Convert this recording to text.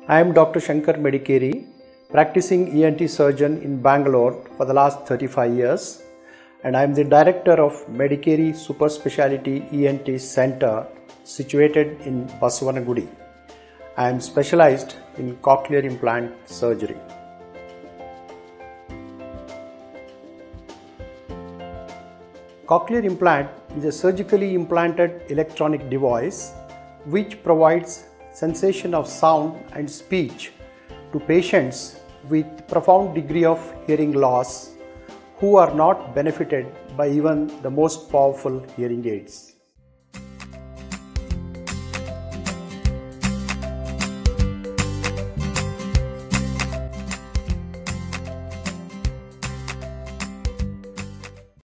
I am Dr. Shankar B.Medikeri, practicing ENT surgeon in Bangalore for the last 35 years, and I am the director of B.Medikeri Super Speciality ENT Center situated in Basavanagudi. I am specialized in cochlear implant surgery. Cochlear implant is a surgically implanted electronic device which provides sensation of sound and speech to patients with profound degree of hearing loss who are not benefited by even the most powerful hearing aids.